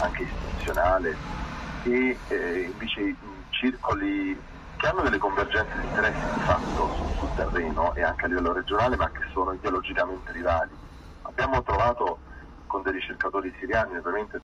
anche istituzionale, e invece circoli che hanno delle convergenze di interessi di fatto sul terreno e anche a livello regionale, ma che sono ideologicamente rivali. Abbiamo trovato con dei ricercatori siriani ovviamente